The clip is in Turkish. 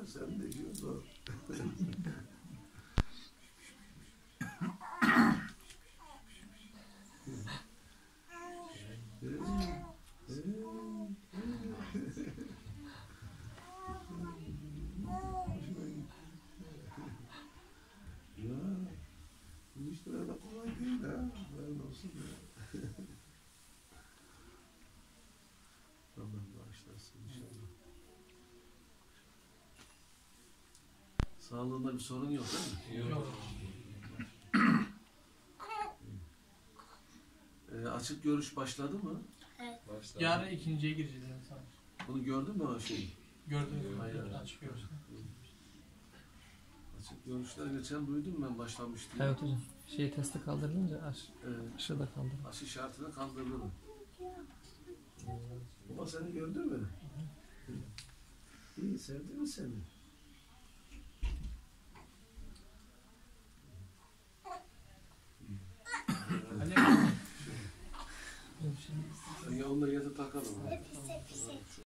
Sen de diyorsun. Ya, bu işler öyle kolay değil ha. Ben olsun ya. Allah bağışlasın inşallah. Sağlığında bir sorun yok değil mi? Yok. Açık görüş başladı mı? Başladı. Yarın ikinciye gireceğiz yani sadece. Bunu gördün mü o şeyi? Gördünüz mü? Hayır. Açık görürsün. Açık görüşler geçen duydum ben başlamış diye. Evet hocam. Testi kaldırılınca aşırı da kaldırılır. Aşı şartını kaldırdı. Baba seni gördü mü? İyi, sevdi mi seni? Ali Ya onunla yatıp takalım. Pise pise.